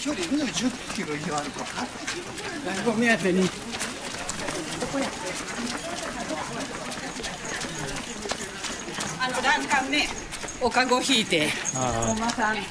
距離も10キロ以上あるか。ご目当てに。欄干ね、おかご引いて。おまさん。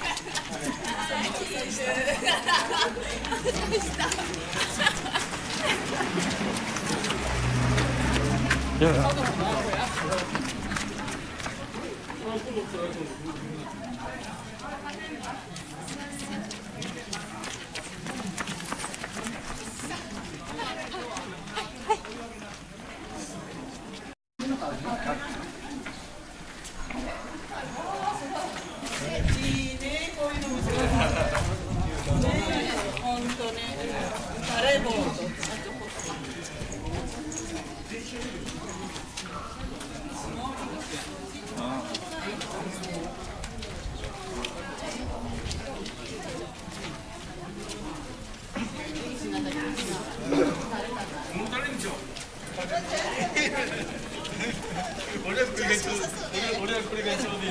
俺はこれがちょうどいい。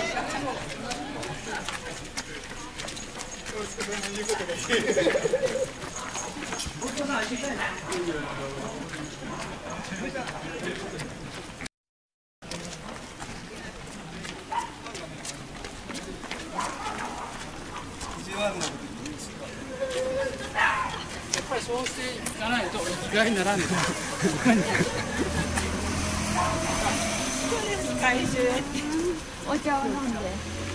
やっぱりそうしていかないと意外にならんの。回収お茶を飲んで。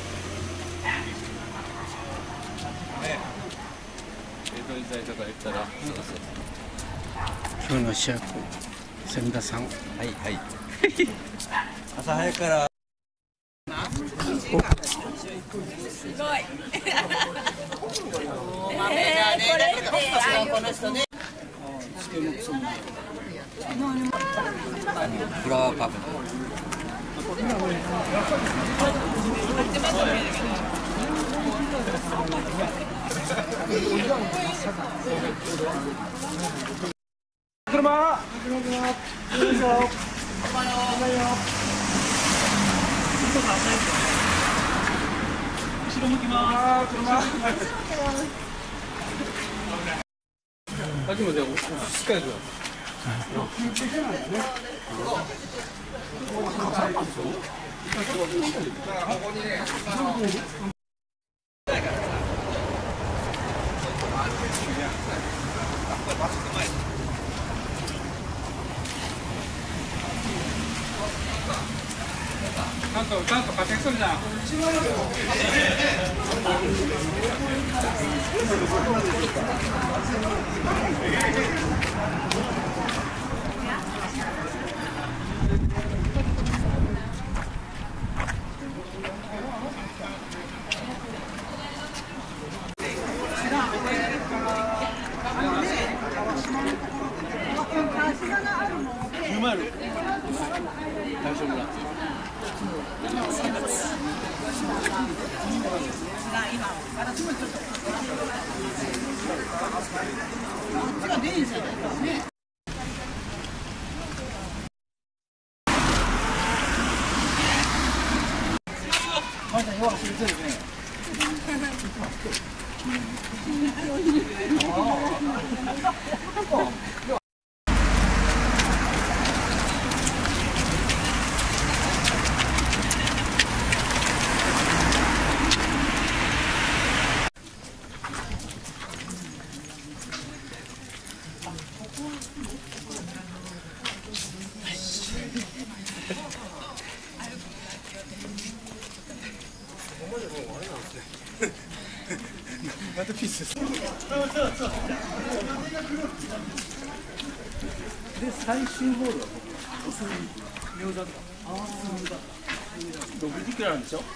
江戸時代とか言ったら、今日の主役千田さん。はいはい。朝早くから。すごい。この人ね。フラワーカフェ。車。後ろ向きます。車。秋までしっかりと。ちゃんと活躍するじゃん。大丈夫だ。またピースです。で最終ホールは餃子とか。60キロあるんでしょ。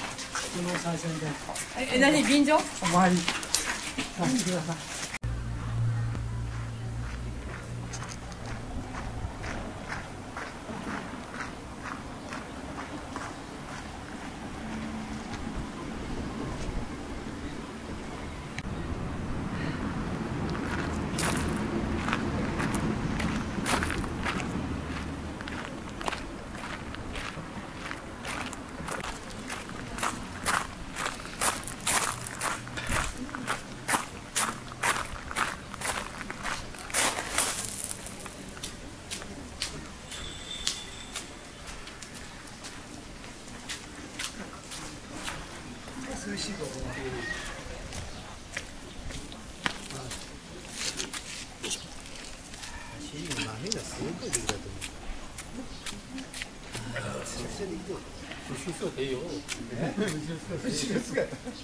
何便乗？お参りさせてください。 涼しいところ。走りの波がすごく出たと思う。そうでいいよ。後ろ姿。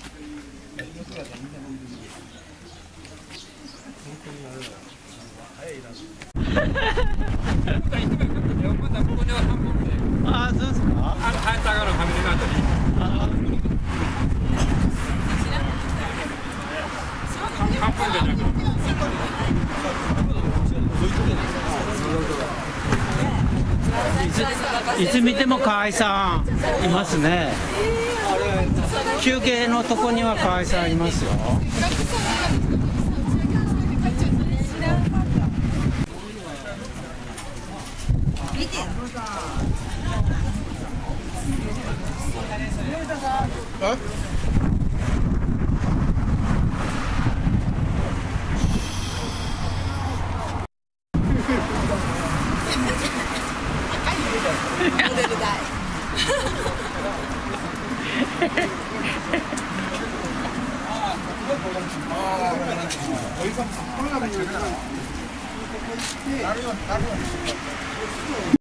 本当にあれだ。早いな。 ああ、そうですか。 早田川のファミリーマートに。半分じゃなくて。 いつ見ても河合さんいますね。休憩のとこには河合さんいますよ。 モデル代。